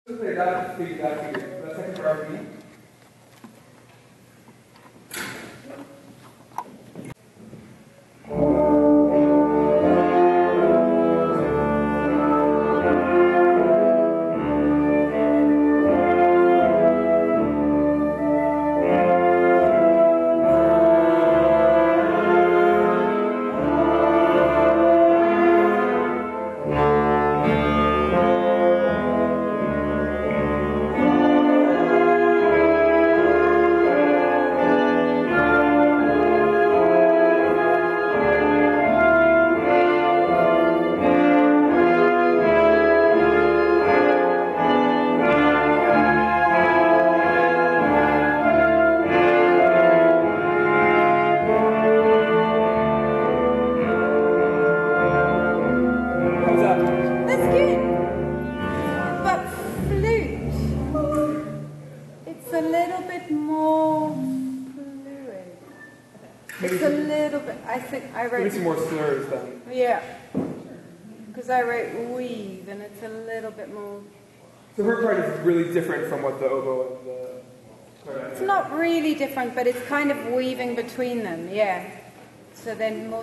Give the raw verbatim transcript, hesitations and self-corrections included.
play that figure, that figure. That second part for me. It's a little bit more fluid. It's a little bit, I think I wrote... Maybe some more slurs then. Yeah. Because I wrote weave and it's a little bit more... So her part is really different from what the oboe and the clarinet. It's not really different, but it's kind of weaving between them, yeah. So then more